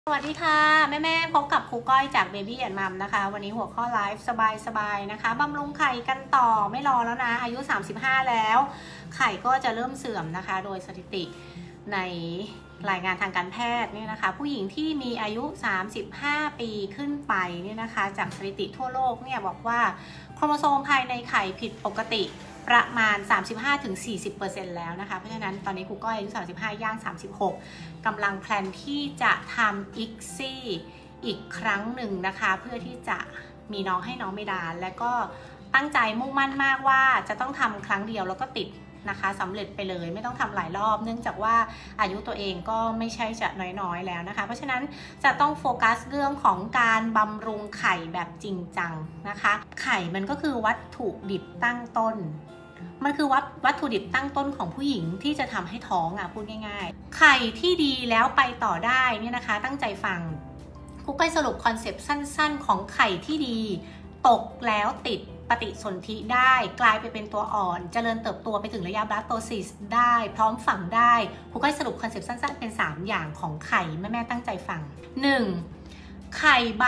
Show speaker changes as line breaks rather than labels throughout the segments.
สวัสดีค่ะแม่พบกับครูก้อยจาก Baby and Mom นะคะวันนี้หัวข้อไลฟ์สบายๆนะคะบำรุงไข่กันต่อไม่รอแล้วนะอายุ35แล้วไข่ก็จะเริ่มเสื่อมนะคะโดยสถิติในรายงานทางการแพทย์เนี่ยนะคะผู้หญิงที่มีอายุ35ปีขึ้นไปเนี่ยนะคะจากสถิติทั่วโลกเนี่ยบอกว่าโครโมโซมภายในไข่ผิดปกติประมาณ 35-40% แล้วนะคะเพราะฉะนั้นตอนนี้ครูก้อยอายุ35ย่าง36กำลังแพลนที่จะทำอิกซี่อีกครั้งหนึ่งนะคะเพื่อที่จะมีน้องให้น้องเมดาและก็ตั้งใจมุ่งมั่นมากว่าจะต้องทำครั้งเดียวแล้วก็ติดนะคะสำเร็จไปเลยไม่ต้องทำหลายรอบเนื่องจากว่าอายุตัวเองก็ไม่ใช่จะน้อยๆแล้วนะคะเพราะฉะนั้นจะต้องโฟกัสเรื่องของการบำรุงไข่แบบจริงจังนะคะไข่มันก็คือวัตถุดิบตั้งต้นมันคือวัตถุดิบตั้งต้นของผู้หญิงที่จะทำให้ท้องพูดง่ายๆไข่ที่ดีแล้วไปต่อได้เนี่ยนะคะตั้งใจฟังครูก้อยสรุปคอนเซปต์สั้นๆของไข่ที่ดีตกแล้วติดปฏิสนธิได้กลายไปเป็นตัวอ่อนเจริญเติบโตไปถึงระยะบลาสโตซิสได้พร้อมฝังได้ครูก้อยสรุปคอนเซปต์สั้นๆเป็น3อย่างของไข่แม่ตั้งใจฟัง 1. ไข่ใบ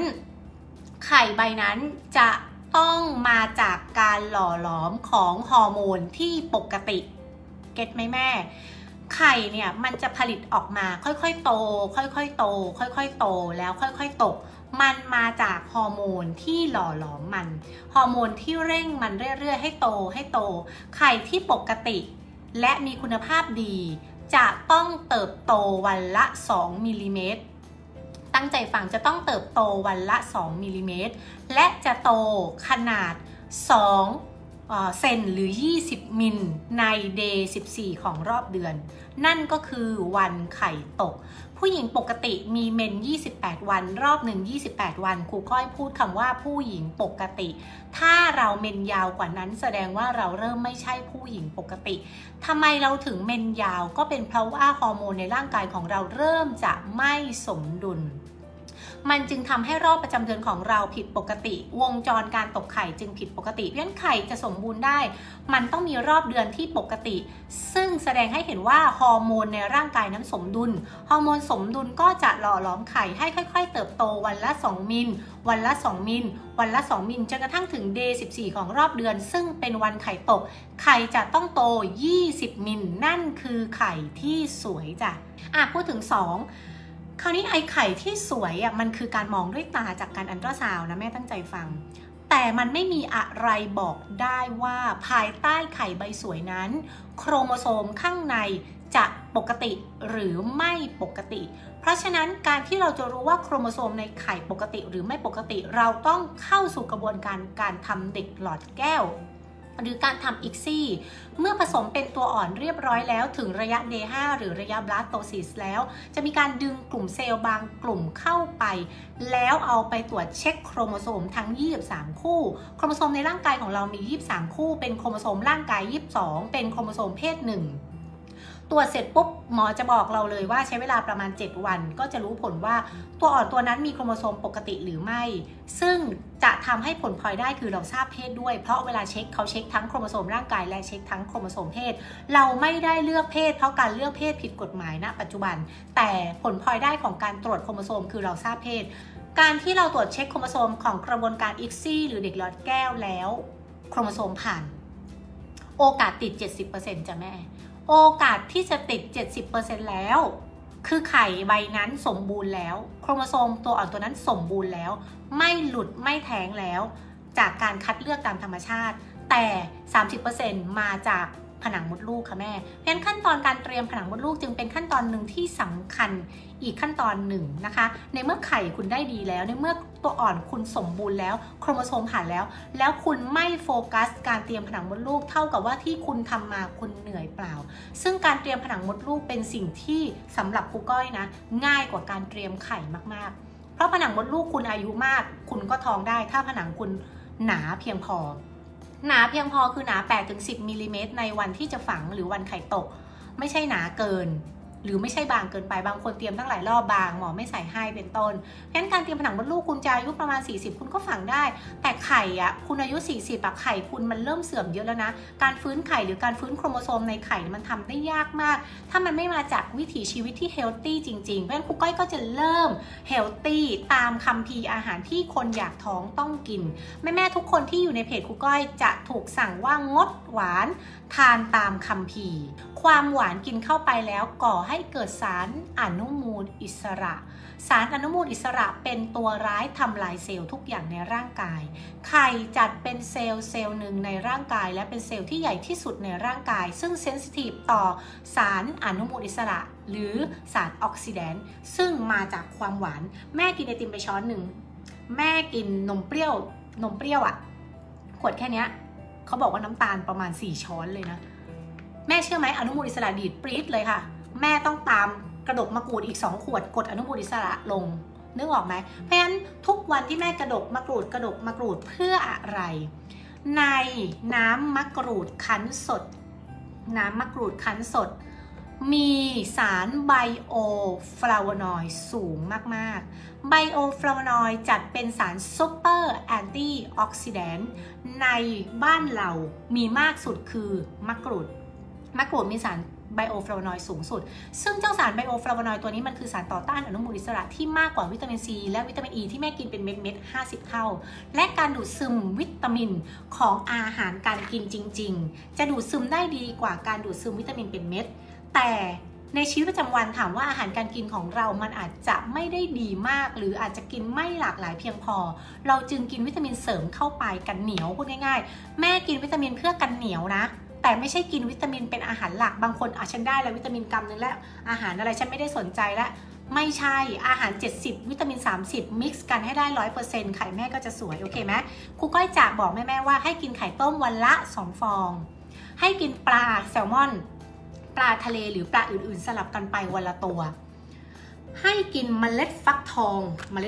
นั้นจะต้องมาจากการหล่อหลอมของฮอร์โมนที่ปกติเก็ตไหมแม่ไข่เนี่ยมันจะผลิตออกมาค่อยๆโตค่อยๆโตค่อยๆโตแล้วค่อยๆตกมันมาจากฮอร์โมนที่หล่อหลอมมันฮอร์โมนที่เร่งมันเรื่อยๆให้โตไข่ที่ปกติและมีคุณภาพดีจะต้องเติบโตวันละ2มิลลิเมตรตั้งใจฟังจะต้องเติบโตวันละ2มิลลิเมตรและจะโตขนาด2เซนหรือ20มิลในเดย์14ของรอบเดือนนั่นก็คือวันไข่ตกผู้หญิงปกติมีเมน28วันรอบหนึ่ง28วันครูก้อยพูดคำว่าผู้หญิงปกติถ้าเราเมนยาวกว่านั้นแสดงว่าเราเริ่มไม่ใช่ผู้หญิงปกติทำไมเราถึงเมนยาวก็เป็นเพราะว่าฮอร์โมนในร่างกายของเราเริ่มจะไม่สมดุลมันจึงทำให้รอบประจำเดือนของเราผิดปกติวงจรการตกไข่จึงผิดปกติเพราะฉะนั้นไข่จะสมบูรณ์ได้มันต้องมีรอบเดือนที่ปกติซึ่งแสดงให้เห็นว่าฮอร์โมนในร่างกายนั้นสมดุลฮอร์โมนสมดุลก็จะหล่อหลอมไข่ให้ค่อยๆเติบโตวันละ2มิลวันละ2มิลวันละ2มิลจนกระทั่งถึงเดย์14ของรอบเดือนซึ่งเป็นวันไข่ตกไข่จะต้องโต20มิลนั่นคือไข่ที่สวยจ้ะพูดถึง2คราวนี้ไอไข่ที่สวยมันคือการมองด้วยตาจากการอัลตราซาวน์นะแม่ตั้งใจฟังแต่มันไม่มีอะไรบอกได้ว่าภายใต้ไข่ใบสวยนั้นโครโมโซมข้างในจะปกติหรือไม่ปกติเพราะฉะนั้นการที่เราจะรู้ว่าโครโมโซมในไข่ปกติหรือไม่ปกติเราต้องเข้าสู่กระบวนการทำเด็กหลอดแก้วหรือการทำอิกซี่เมื่อผสมเป็นตัวอ่อนเรียบร้อยแล้วถึงระยะ Day 5หรือระยะบลาสโตซิสแล้วจะมีการดึงกลุ่มเซลล์บางกลุ่มเข้าไปแล้วเอาไปตรวจเช็คโครโมโซมทั้ง23คู่โครโมโซมในร่างกายของเรามี23คู่เป็นโครโมโซมร่างกาย22เป็นโครโมโซมเพศ1ตรวจเสร็จปุ๊บหมอจะบอกเราเลยว่าใช้เวลาประมาณ7วันก็จะรู้ผลว่าตัวอ่อนตัวนั้นมีโครโมโซมปกติหรือไม่ซึ่งจะทำให้ผลพลอยได้คือเราทราบเพศด้วยเพราะเวลาเช็คเขาเช็คทั้งโครโมโซมร่างกายและเช็คทั้งโครโมโซมเพศเราไม่ได้เลือกเพศเพราะการเลือกเพศผิดกฎหมายณปัจจุบันแต่ผลพลอยได้ของการตรวจโครโมโซมคือเราทราบเพศการที่เราตรวจเช็คโครโมโซมของกระบวนการอิกซี่หรือเด็กหลอดแก้วแล้วโครโมโซมผ่านโอกาสติด 70% จ้ะแม่โอกาสที่จะติด 70% แล้วคือไข่ใบนั้นสมบูรณ์แล้วโครโมโซมตัวอ่อนตัวนั้นสมบูรณ์แล้วไม่หลุดไม่แท้งแล้วจากการคัดเลือกตามธรรมชาติแต่ 30% มาจากผนังมดลูกค่ะแม่เพราะฉะนั้นขั้นตอนการเตรียมผนังมดลูกจึงเป็นขั้นตอนหนึ่งที่สำคัญอีกขั้นตอนหนึ่งนะคะในเมื่อไข่คุณได้ดีแล้วในเมื่อตัวอ่อนคุณสมบูรณ์แล้วโครโมโซมผ่านแล้วคุณไม่โฟกัสการเตรียมผนังมดลูกเท่ากับว่าที่คุณทำมาคุณเหนื่อยเปล่าซึ่งการเตรียมผนังมดลูกเป็นสิ่งที่สำหรับครูก้อยนะง่ายกว่าการเตรียมไข่มากๆเพราะผนังมดลูกคุณอายุมากคุณก็ท้องได้ถ้าผนังคุณหนาเพียงพอคือหนา8-10มิลลิเมตรในวันที่จะฝังหรือวันไข่ตกไม่ใช่หนาเกินหรือไม่ใช่บางเกินไปบางคนเตรียมตั้งหลายรอบบางหมอไม่ใส่ให้เป็นต้นเพราะฉะนั้นการเตรียมผนังมดลูกคุณจะอายุประมาณ40คุณก็ฝังได้แต่ไข่อะคุณอายุ40อะไข่คุณมันเริ่มเสื่อมเยอะแล้วนะการฟื้นไข่หรือการฟื้นโครโมโซมในไข่มันทำได้ยากมากถ้ามันไม่มาจากวิถีชีวิตที่เฮลตี้จริงๆเพราะฉะนั้นครูก้อยก็จะเริ่มเฮลตี้ตามคัมภีร์อาหารที่คนอยากท้องต้องกินแม่ทุกคนที่อยู่ในเพจครูก้อยจะถูกสั่งว่างดหวานทานตามคัมภีร์ความหวานกินเข้าไปแล้วก่อให้เกิดสารอนุมูลอิสระสารอนุมูลอิสระเป็นตัวร้ายทำลายเซลล์ทุกอย่างในร่างกายไข่จัดเป็นเซลล์หนึ่งในร่างกายและเป็นเซลล์ที่ใหญ่ที่สุดในร่างกายซึ่งเซนซิทีฟต่อสารอนุมูลอิสระหรือสารออกซิแดนต์ซึ่งมาจากความหวานแม่กินไอติมไปช้อนหนึ่งแม่กินนมเปรี้ยวอะขวดแค่นี้เขาบอกว่าน้ำตาลประมาณ4ช้อนเลยนะแม่เชื่อไหมอนุมูลอิสระดีดปรี๊ดเลยค่ะแม่ต้องตามกระดกมะกรูดอีก2ขวดกดอนุมูลอิสระลงนึกออกไหมเพราะฉะนั้นทุกวันที่แม่กระดกมะกรูดเพื่ออะไรในน้ำมะกรูดคั้นสดมีสารไบโอฟลาโวนอยด์สูงมากๆไบโอฟลาโวนอยด์จัดเป็นสารซูเปอร์แอนตี้ออกซิแดนต์ในบ้านเรามีมากสุดคือมะกรูดมีสารไบโอฟลาโวนอยด์สูงสุดซึ่งเจ้าสารไบโอฟลาโวนอยด์ตัวนี้มันคือสารต่อต้านอนุมูลอิสระที่มากกว่าวิตามินซีและวิตามินอ e ีที่แม่กินเป็นเม็ด50 เท่าและการดูดซึมวิตามินของอาหารการกินจริงๆจะดูดซึมได้ดีกว่าการดูดซึมวิตามินเป็นเม็ดแต่ในชีวิตประจำวันถามว่าอาหารการกินของเรามันอาจจะไม่ได้ดีมากหรืออาจจะกินไม่หลากหลายเพียงพอเราจึงกินวิตามินเสริมเข้าไปกันเหนียวพูดง่ายๆแม่กินวิตามินเพื่อกันเหนียวนะแต่ไม่ใช่กินวิตามินเป็นอาหารหลักบางคนฉันได้แล้ววิตามินกำนึงแล้วอาหารอะไรฉันไม่ได้สนใจแล้วไม่ใช่อาหาร70วิตามิน30มิกซ์กันให้ได้ 100% ไข่แม่ก็จะสวยโอเคไหมครูก้อยจะบอกแม่ว่าให้กินไข่ต้มวันละ2 ฟองให้กินปลาแซลมอนปลาทะเลหรือปลาอื่นๆสลับกันไปวันละตัวให้กินเมล็ดฟักทอง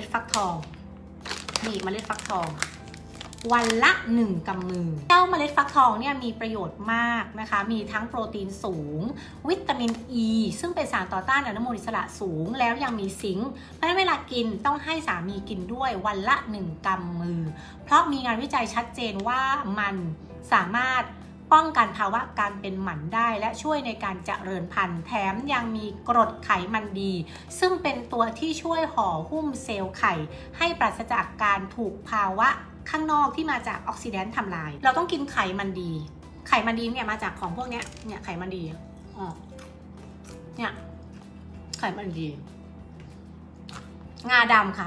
นี่เมล็ดฟักทองวันละ1 กำมือเจ้าเมล็ดฟักทองเนี่ยมีประโยชน์มากนะคะมีทั้งโปรตีนสูงวิตามินอ e ีซึ่งเป็นสารต่อต้านอนุมูลอิสระสูงแล้วยังมีซิงค์เพราะฉะนั้นเวลากินต้องให้สามีกินด้วยวันละ1 กำมือเพราะมีงานวิจัยชัดเจนว่ามันสามารถป้องกันภาวะการเป็นหมันได้และช่วยในการเจริญพันธุ์แถมยังมีกรดไขมันดีซึ่งเป็นตัวที่ช่วยห่อหุ้มเซลล์ไข่ให้ปราศจากการถูกภาวะข้างนอกที่มาจากออกซิแดนต์ทำลายเราต้องกินไขมันดีเนี่ยมาจากของพวกเนี้ยไขมันดีเนี่ยไขมันดีงาดำค่ะ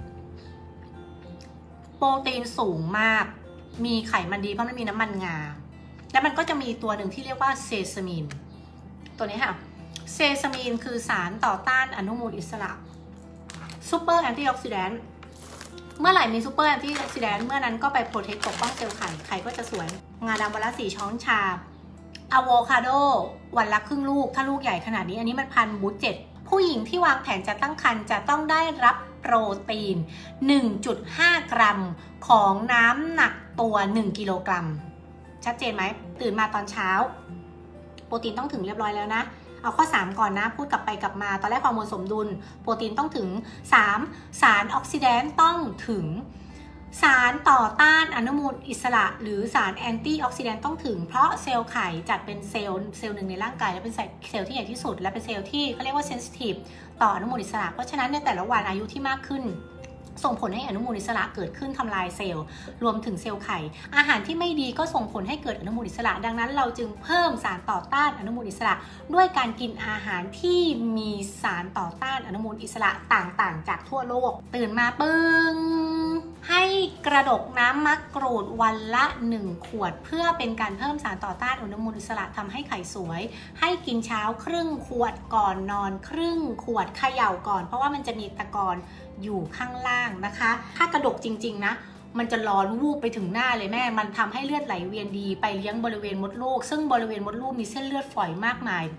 โปรตีนสูงมากมีไขมันดีเพราะมันมีน้ำมันงาแล้วมันก็จะมีตัวหนึ่งที่เรียกว่าเซซามีนตัวนี้ค่ะเซซามีนคือสารต่อต้านอนุมูลอิสระซูเปอร์แอนตี้ออกซิแดนต์เมื่อไหร่มีซูเปอร์แอนตี้ออกซิแดนต์เมื่อนั้นก็ไปโปรเทคปกป้องเซลล์ไข่ก็จะสวยงาดำวันละ4 ช้อนชาอะโวคาโดวันละครึ่งลูกถ้าลูกใหญ่ขนาดนี้อันนี้มัน1,000 ผู้หญิงที่วางแผนจะตั้งครรภ์จะต้องได้รับโปรตีน 1.5 กรัมของน้ำหนักตัว1 กิโลกรัมชัดเจนไหมตื่นมาตอนเช้าโปรตีนต้องถึงเรียบร้อยแล้วนะเอาข้อ3ก่อนนะพูดกลับไปกลับมาตอนแรกฮอร์โมนสมดุลโปรตีนต้องถึง3สารออกซิแดนต์ต้องถึงสารต่อต้านอนุมูลอิสระหรือสารแอนตี้ออกซิแดนต์ต้องถึงเพราะเซลล์ไข่จัดเป็นเซลล์หนึ่งในร่างกายและเป็นเซลล์ที่ใหญ่ที่สุดและเป็นเซลล์ที่เขาเรียกว่าเซนซิทีฟต่ออนุมูลอิสระเพราะฉะนั้นในแต่ละวันอายุที่มากขึ้นส่งผลให้อนุมูลอิสระเกิดขึ้นทำลายเซลล์รวมถึงเซลล์ไข่อาหารที่ไม่ดีก็ส่งผลให้เกิดอนุมูลอิสระดังนั้นเราจึงเพิ่มสารต่อต้านอนุมูลอิสระด้วยการกินอาหารที่มีสารต่อต้านอนุมูลอิสระต่างๆจากทั่วโลกตื่นมาปึ้งให้กระดกน้ำมะกรูดวันละ1 ขวดเพื่อเป็นการเพิ่มสารต่อต้านอนุมูลอิสระทำให้ไข่สวยให้กินเช้าครึ่งขวดก่อนนอนครึ่งขวดเขย่าก่อนเพราะว่ามันจะมีตะกอนอยู่ข้างล่างนะคะถ้ากระดกจริงๆนะมันจะร้อนวูบไปถึงหน้าเลยแม่มันทำให้เลือดไหลเวียนดีไปเลี้ยงบริเวณมดลูกซึ่งบริเวณมดลูกมีเส้นเลือดฝอยมากมาย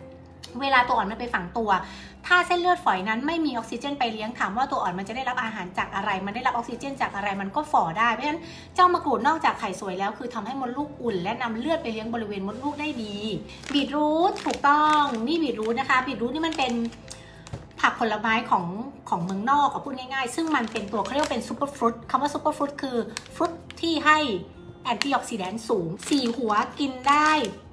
เวลาตัวอ่อนมันไปฝังตัวถ้าเส้นเลือดฝอยนั้นไม่มีออกซิเจนไปเลี้ยงถามว่าตัวอ่อนมันจะได้รับอาหารจากอะไรมันได้รับออกซิเจนจากอะไรมันก็ฝ่อได้เพราะฉะนั้นเจ้ามะกรูดนอกจากไข่สวยแล้วคือทำให้มดลูกอุ่นและนำเลือดไปเลี้ยงบริเวณมดลูกได้ดีบีทรูทถูกต้องนี่บีทรูทนะคะบีทรูทนี่มันเป็นผักผลไม้ของเมืองนอกพูดง่ายๆซึ่งมันเป็นตัวเขาเรียกว่าเป็นซูเปอร์ฟรุตคำว่าซูเปอร์ฟรุตคือฟรุตที่ให้แอนตี้ออกซิแดนต์สูง4หัวกินได้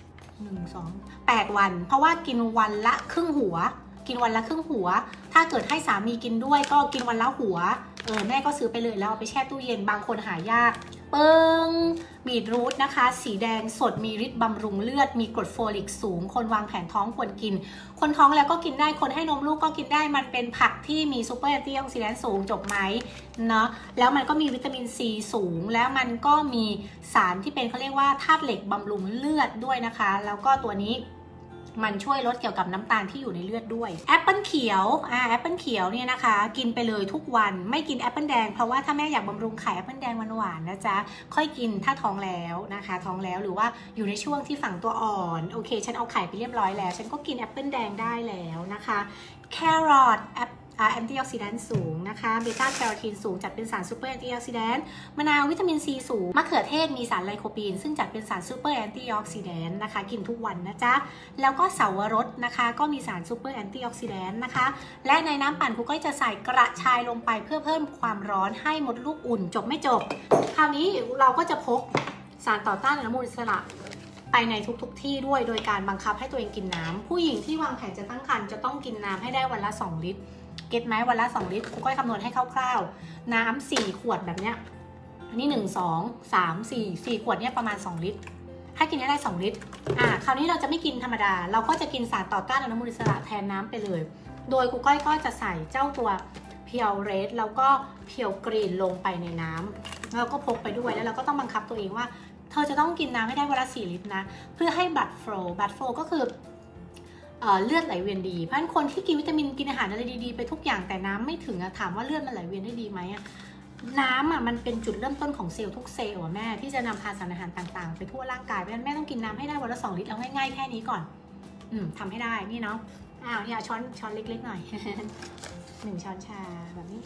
8 วันเพราะว่ากินวันละครึ่งหัวถ้าเกิดให้สามีกินด้วยก็กินวันละหัวแม่ก็ซื้อไปเลยแล้วเอาไปแช่ตู้เย็นบางคนหายากเปิงบีทรูทนะคะสีแดงสดมีฤทธิ์บำรุงเลือดมีกรดโฟลิกสูงคนวางแผนท้องควรกินคนท้องแล้วก็กินได้คนให้นมลูกก็กินได้มันเป็นผักที่มีซูเปอร์แอนตี้ออกซิแดนต์สูงจบไหมเนาะแล้วมันก็มีวิตามินซีสูงแล้วมันก็มีสารที่เป็นเขาเรียกว่าธาตุเหล็กบำรุงเลือดด้วยนะคะแล้วก็ตัวนี้มันช่วยลดเกี่ยวกับน้ำตาลที่อยู่ในเลือดด้วยแอปเปิลเขียวแอปเปิลเขียวเนี่ยนะคะกินไปเลยทุกวันไม่กินแอปเปิลแดงเพราะว่าถ้าแม่อยากบำรุงไข่แอปเปิลแดงหวานๆนะจ๊ะค่อยกินถ้าท้องแล้วนะคะท้องแล้วหรือว่าอยู่ในช่วงที่ฝังตัวอ่อนโอเคฉันเอาไข่ไปเรียบร้อยแล้วฉันก็กินแอปเปิลแดงได้แล้วนะคะแครอทแอนตี้ออกซิแดนต์สูงนะคะเบต้าแคโรทีนสูงจัดเป็นสารซูเปอร์แอนตี้ออกซิแดนต์มะนาววิตามินซีสูงมะเขือเทศมีสารไลโคปีนซึ่งจัดเป็นสารซูเปอร์แอนตี้ออกซิแดนต์นะคะกินทุกวันนะจ๊ะแล้วก็เสาวรสนะคะก็มีสารซูเปอร์แอนตี้ออกซิแดนต์นะคะและในน้ำปั่นครูก็จะใส่กระชายลงไปเพื่อเพิ่มความร้อนให้มดลูกอุ่นจบไม่จบคราวนี้เราก็จะพกสารต่อต้านอนุมูลอิสระไปในทุกที่ด้วยโดยการบังคับให้ตัวเองกินน้ำผู้หญิงที่วางแผนจะตั้งครรภ์จะต้องกินน้ำให้ได้วันละ2 ลิตรเก็ตไหมวันละ2 ลิตรครูก้อยคำนวณให้คร่าวๆน้ำ4 ขวดแบบเนี้ยอันนี้1 2 3 4 ขวดเนี้ยประมาณ2 ลิตรถ้ากินได้2 ลิตรคราวนี้เราจะไม่กินธรรมดาเราก็จะกินสารต่อต้านอนุมูลอิสระแทนน้ำไปเลยโดยครูก้อยก็จะใส่เจ้าตัวเพียวเรดแล้วก็เพียวกรีนลงไปในน้ำแล้วก็พกไปด้วยแล้วเราก็ต้องบังคับตัวเองว่าเธอจะต้องกินน้ำให้ได้วันละ4 ลิตรนะเพื่อให้blood flowก็คือเลือดไหลเวียนดีเพราะฉะนั้นคนที่กินวิตามินกินอาหารอะไรดีๆไปทุกอย่างแต่น้ำไม่ถึงถามว่าเลือดมันไหลเวียนได้ดีไหมน้ำมันเป็นจุดเริ่มต้นของเซลล์ทุกเซลล์แม่ที่จะนำพาสารอาหารต่างๆไปทั่วร่างกายเพราะฉะนั้นแม่ต้องกินน้ำให้ได้วันละ2 ลิตรเอาง่ายๆแค่นี้ก่อนทำให้ได้นี่เนาะเนี่ยช้อนเล็กๆหน่อย 1 ช้อนชาแบบนี้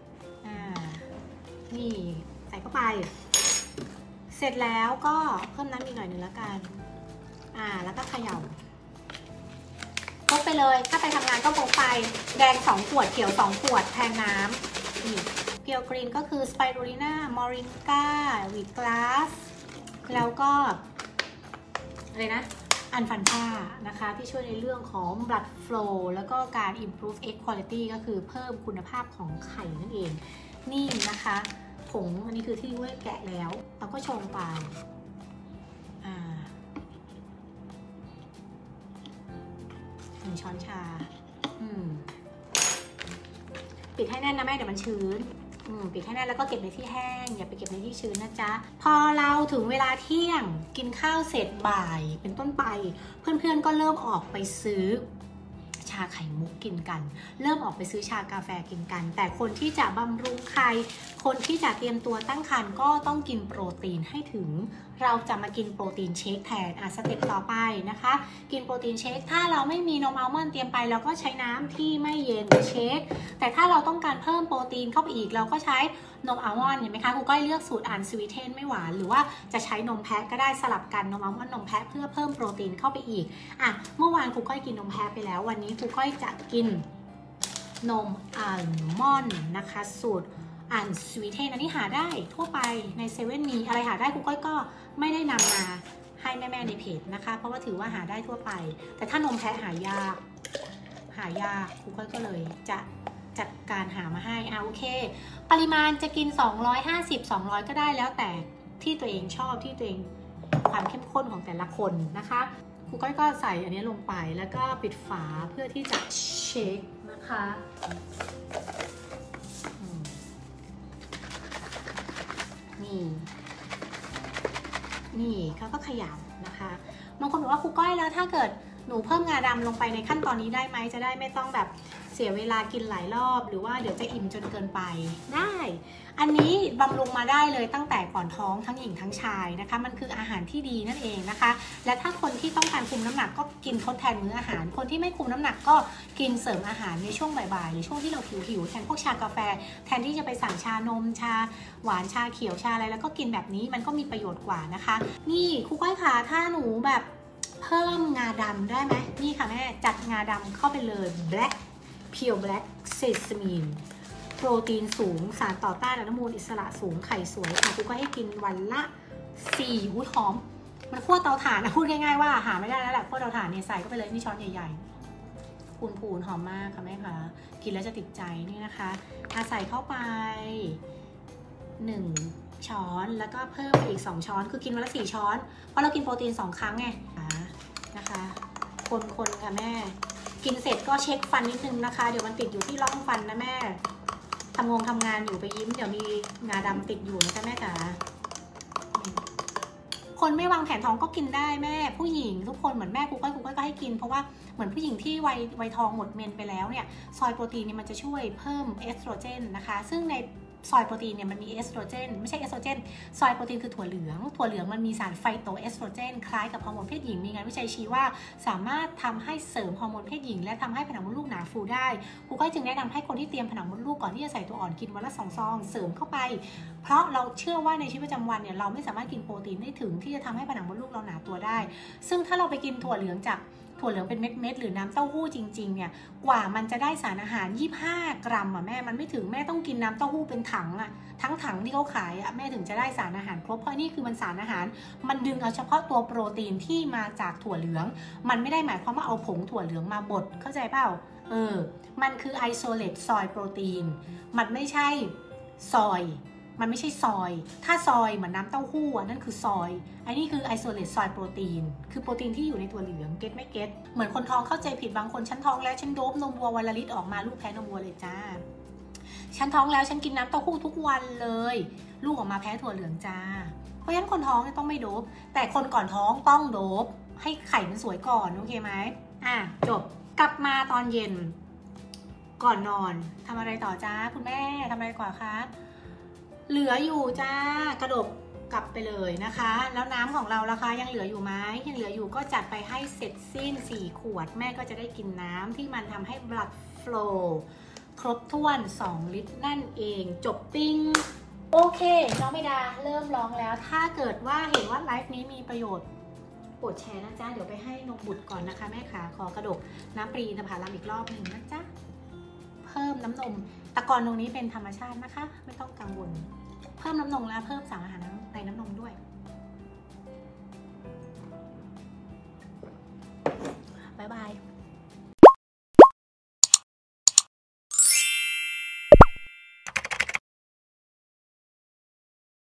นี่ใส่เข้าไปเสร็จแล้วก็เพิ่มน้ำอีกหน่อยนึงแล้วกันแล้วก็เขย่าพกไปเลยถ้าไปทำงานก็พกไปแดง2 ขวดเขียว2 ขวดแทนน้ำนี่เพียวกรีนก็คือสไปรูลิน่ามอริงกาวีทกลาสแล้วก็อะไรนะอันฟันท่านะคะที่ช่วยในเรื่องของ blood flow แล้วก็การ improve egg quality ก็คือเพิ่มคุณภาพของไข่นั่นเองนี่นะคะผงอันนี้คือที่ไว้แกะแล้วเราก็ชงไป1 ช้อนชาปิดให้แน่นนะแม่เดี๋ยวมันชื้นปิดให้แน่นแล้วก็เก็บในที่แห้งอย่าไปเก็บในที่ชื้นนะจ๊ะพอเราถึงเวลาเที่ยงกินข้าวเสร็จบ่ายเป็นต้นไปเพื่อนๆก็เริ่มออกไปซื้อชาไข่มุกกินกันเริ่มออกไปซื้อชากาแฟกินกันแต่คนที่จะบำรุงไข่คนที่จะเตรียมตัวตั้งครรภ์ก็ต้องกินโปรตีนให้ถึงเราจะมากินโปรตีนเชคแทนสเต็ปต่อไปนะคะกินโปรตีนเชคถ้าเราไม่มีนมอัลมอนด์เตรียมไปเราก็ใช้น้ำที่ไม่เย็นเชคแต่ถ้าเราต้องการเพิ่มโปรตีนเข้าไปอีกเราก็ใช้นมอัลมอนด์เห็นไหมคะครูก้อยเลือกสูตรอันสวีเทนไม่หวานหรือว่าจะใช้นมแพะก็ได้สลับกันนมอัลมอนด์นมแพะเพื่อเพิ่มโปรตีนเข้าไปอีกเมื่อวานครูก้อยกินนมแพะไปแล้ววันนี้ครูก้อยจะกินนมอัลมอนด์นะคะสูตรอันสวีเทนอันนี้หาได้ทั่วไปในเซเว่นมีอะไรหาได้ครูก้อยก็ไม่ได้นำมาให้แม่ๆในเพจนะคะเพราะว่าถือว่าหาได้ทั่วไปแต่ถ้านมแพะหายากครูก้อยก็เลยจะจัดการหามาให้โอเคปริมาณจะกิน250-200ก็ได้แล้วแต่ที่ตัวเองชอบที่ตัวเองความเข้มข้นของแต่ละคนนะคะครูก้อยก็ใส่อันนี้ลงไปแล้วก็ปิดฝาเพื่อที่จะเช็คนะคะนี่เขาก็ขยำนะคะบางคนบอกว่าครูก้อยแล้วถ้าเกิดหนูเพิ่มงาดำลงไปในขั้นตอนนี้ได้ไหมจะได้ไม่ต้องแบบเสียเวลากินหลายรอบหรือว่าเดี๋ยวจะอิ่มจนเกินไปได้อันนี้บำรุงมาได้เลยตั้งแต่ก่อนท้องทั้งหญิงทั้งชายนะคะมันคืออาหารที่ดีนั่นเองนะคะและถ้าคนที่ต้องการคุมน้ำหนักก็กินทดแทนมื้ออาหารคนที่ไม่คุมน้ำหนักก็กินเสริมอาหารในช่วงบ่ายๆหรือช่วงที่เราหิวแทนพวกชากาแฟแทนที่จะไปสั่งชานมชาหวานชาเขียวชาอะไรแล้วก็กินแบบนี้มันก็มีประโยชน์กว่านะคะนี่ครูก้อยค่ะถ้าหนูแบบเพิ่มงาดำได้ไหมนี่ค่ะแม่จัดงาดำเข้าไปเลย black pure black sesame โปรตีนสูงสารต่อต้านอนุมูลอิสระสูงไข่สวยค่ะกูก็ให้กินวันละ4อุ้ยหอมมันคั่วเตาถ่านนะพูดง่ายๆว่าหาไม่ได้แล้วแหละคั่วเตาถ่านเนี่ยใส่ก็ไปเลยนี่ช้อนใหญ่ๆพูนๆหอมมากค่ะแม่คะกินแล้วจะติดใจนี่นะคะใส่เข้าไป1ช้อนแล้วก็เพิ่มไปอีก2ช้อนคือกินวันละ4ช้อนเพราะเรากินโปรตีน2ครั้งไงนะคะคนๆค่ะแม่กินเสร็จก็เช็คฟันนิดนึงนะคะเดี๋ยวมันติดอยู่ที่ร่องฟันนะแม่ทำงานอยู่ไปยิ้มเดี๋ยวมีงาดำติดอยู่นะจ๊ะแม่จ๋าคนไม่วางแผนท้องก็กินได้แม่ผู้หญิงทุกคนเหมือนแม่กูก็ให้กินเพราะว่าเหมือนผู้หญิงที่วัยทองหมดเมนไปแล้วเนี่ยซอยโปรตีนเนี่ยมันจะช่วยเพิ่มเอสโตรเจนนะคะซึ่งในซอยโปรตีนเนี่ยมันมีเอสโตรเจนไม่ใช่เอสโตรเจนซอยโปรตีนคือถั่วเหลืองมันมีสารไฟโตเอสโตรเจนคล้ายกับฮอร์โมนเพศหญิงมีงานวิจัยชี้ว่าสามารถทำให้เสริมฮอร์โมนเพศหญิงและทำให้ผนังมดลูกหนาฟูได้ครูก็จึงแนะนำให้คนที่เตรียมผนังมดลูกก่อนที่จะใส่ตัวอ่อนกินวันละ2 ซองเสริมเข้าไปเพราะเราเชื่อว่าในชีวิตประจำวันเนี่ยเราไม่สามารถกินโปรตีนได้ถึงที่จะทำให้ผนังมดลูกเราหนาตัวได้ซึ่งถ้าเราไปกินถั่วเหลืองเป็นเม็ดหรือน้ำเต้าหู้จริงๆเนี่ยกว่ามันจะได้สารอาหาร25 กรัมแม่มันไม่ถึงแม่ต้องกินน้ำเต้าหู้เป็นถังทั้งถังที่เขาขายแม่ถึงจะได้สารอาหารครบเพราะนี่คือมันสารอาหารมันดึงเอาเฉพาะตัวโปรตีนที่มาจากถั่วเหลืองมันไม่ได้หมายความว่าเอาผงถั่วเหลืองมาบดเข้าใจเปล่ามันคือ isolate soy protein มันไม่ใช่ซอยมันไม่ใช่ซอยถ้าซอยเหมือนน้ำเต้าหู้นั่นคือซอยไอ้นี่คือ isolate soy protein คือโปรตีนที่อยู่ในถั่วเหลืองเก็ตไม่เก็ตเหมือนคนท้องเข้าใจผิดบางคนฉันท้องแล้วฉันโดบนมวัววันละลิตรออกมาลูกแพ้นมวัวเลยจ้าฉันท้องแล้วฉันกินน้ำเต้าหู้ทุกวันเลยลูกออกมาแพ้ถั่วเหลืองจ้าเพราะฉะนั้นคนท้องต้องไม่โดบแต่คนก่อนท้องต้องโดบให้ไข่มันสวยก่อนโอเคไหมจบกลับมาตอนเย็นก่อนนอนทำอะไรต่อจ้าคุณแม่ทำอะไรก่อนคะเหลืออยู่จ้ากระดกกลับไปเลยนะคะแล้วน้ำของเราล่ะคะยังเหลืออยู่ไหมยังเหลืออยู่ก็จัดไปให้เสร็จสิ้น4 ขวดแม่ก็จะได้กินน้ำที่มันทำให้ blood flow ครบถ้วน2 ลิตรนั่นเองจบปิ้งโอเคน้องไม่ดาเริ่มร้องแล้วถ้าเกิดว่าเห็นว่าไลฟ์นี้มีประโยชน์โปรดแชร์นะจ๊ะเดี๋ยวไปให้นมบุตรก่อนนะคะแม่ขาขอกระดกน้ำปรีอินทผลัมอีกรอบหนึ่งนะจ๊ะเพิ่มน้ำนมตะกอนตรงนี้เป็นธรรมชาตินะคะไม่ต้องกังวลเพิ่มน้ำนมและเพิ่มสารอาหารในน้ำนมด้วย